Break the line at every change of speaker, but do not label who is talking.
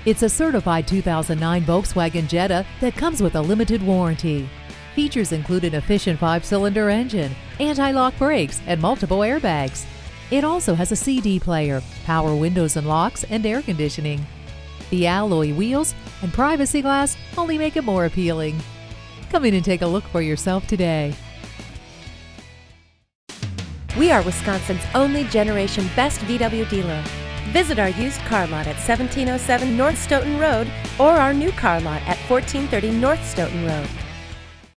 It's a certified 2009 Volkswagen Jetta that comes with a limited warranty. Features include an efficient 5-cylinder engine, anti-lock brakes, and multiple airbags. It also has a CD player, power windows and locks, and air conditioning. The alloy wheels and privacy glass only make it more appealing. Come in and take a look for yourself today.
We are Wisconsin's only generation best VW dealer. Visit our used car lot at 1707 North Stoughton Road or our new car lot at 1430 North Stoughton Road.